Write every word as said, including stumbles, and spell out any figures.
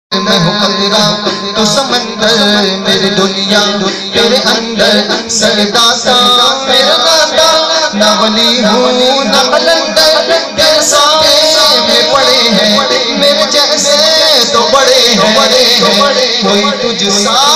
मैं हूँ कतरा तू समंदर, मेरी दुनिया तेरे अंदर, सरदाता मेरा नाता, ना वली हूँ ना कलंदर, तेरे सामने में पड़े हैं मेरे जैसे तो बड़े हैं, कोई तुझसा